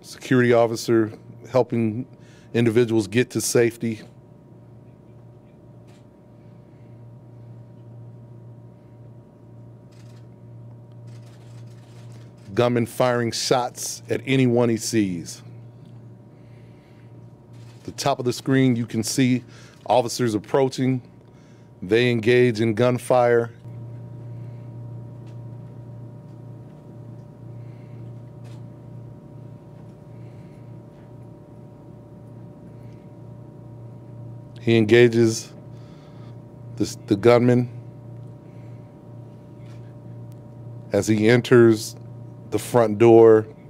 Security officer helping individuals get to safety. Gunman firing shots at anyone he sees. The top of the screen, you can see officers approaching. They engage in gunfire. He engages the gunman as he enters the front door